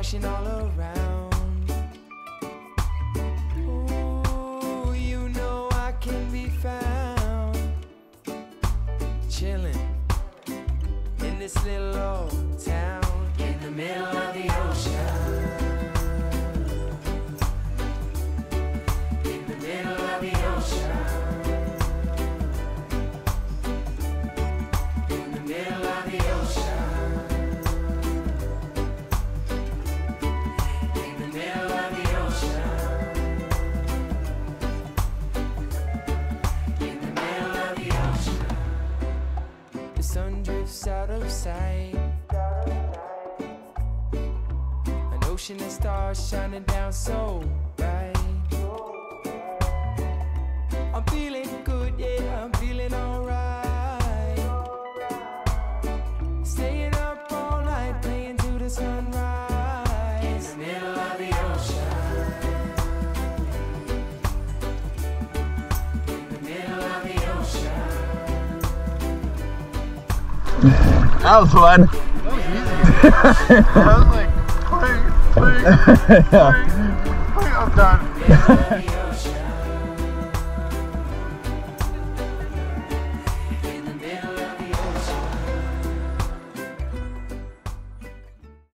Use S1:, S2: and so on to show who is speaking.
S1: ocean all around. Ooh, you know I can be found chilling in this little old town in the middle of the ocean. In the middle of the ocean. In the middle of the ocean. In the middle of the ocean. In the middle of the ocean. The sun drifts out of sight. An ocean of stars shining down so bright. I'm feeling good, yeah, I'm feeling alright. Staying up all night, playing to the sunrise. In the middle of the ocean. In the middle of the ocean.
S2: That was fun.
S3: That was easy. I was like, I'm done.